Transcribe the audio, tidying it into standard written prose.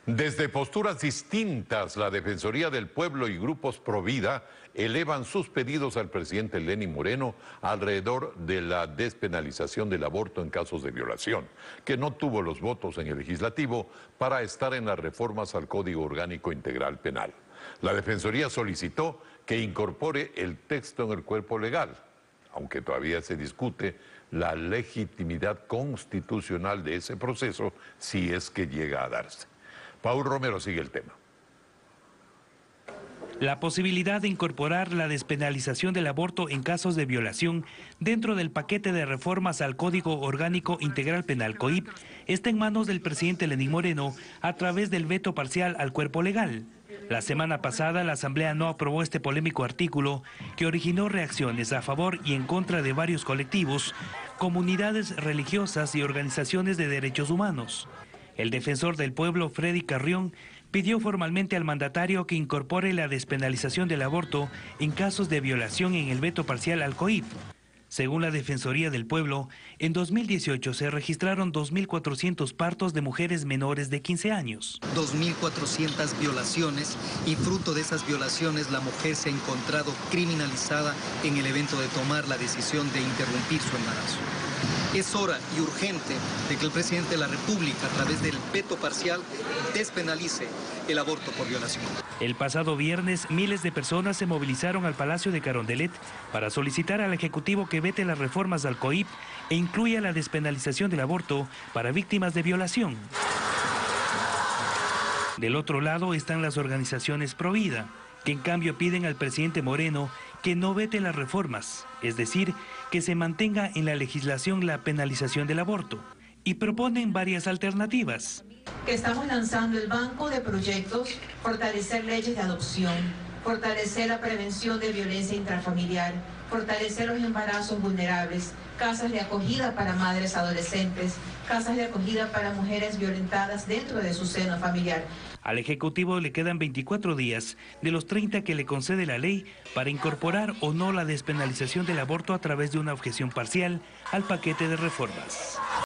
Desde posturas distintas, la Defensoría del Pueblo y grupos Provida elevan sus pedidos al presidente Lenín Moreno alrededor de la despenalización del aborto en casos de violación, que no tuvo los votos en el legislativo para estar en las reformas al Código Orgánico Integral Penal. La Defensoría solicitó que incorpore el texto en el cuerpo legal, aunque todavía se discute la legitimidad constitucional de ese proceso si es que llega a darse. Paul Romero sigue el tema. La posibilidad de incorporar la despenalización del aborto en casos de violación dentro del paquete de reformas al Código Orgánico Integral Penal COIP está en manos del presidente Lenín Moreno a través del veto parcial al cuerpo legal. La semana pasada la Asamblea no aprobó este polémico artículo que originó reacciones a favor y en contra de varios colectivos, comunidades religiosas y organizaciones de derechos humanos. El defensor del pueblo, Freddy Carrión, pidió formalmente al mandatario que incorpore la despenalización del aborto en casos de violación en el veto parcial al COIP. Según la Defensoría del Pueblo, en 2018 se registraron 2.400 partos de mujeres menores de 15 años. 2.400 violaciones y fruto de esas violaciones la mujer se ha encontrado criminalizada en el evento de tomar la decisión de interrumpir su embarazo. Es hora y urgente de que el presidente de la República, a través del veto parcial, despenalice el aborto por violación. El pasado viernes, miles de personas se movilizaron al Palacio de Carondelet para solicitar al Ejecutivo que vete las reformas al COIP e incluya la despenalización del aborto para víctimas de violación. Del otro lado están las organizaciones Provida, que en cambio piden al presidente Moreno que no vete las reformas, es decir, que se mantenga en la legislación la penalización del aborto, y proponen varias alternativas. Que estamos lanzando el banco de proyectos, fortalecer leyes de adopción, fortalecer la prevención de violencia intrafamiliar, fortalecer los embarazos vulnerables, casas de acogida para madres adolescentes, casas de acogida para mujeres violentadas dentro de su seno familiar. Al Ejecutivo le quedan 24 días de los 30 que le concede la ley para incorporar o no la despenalización del aborto a través de una objeción parcial al paquete de reformas.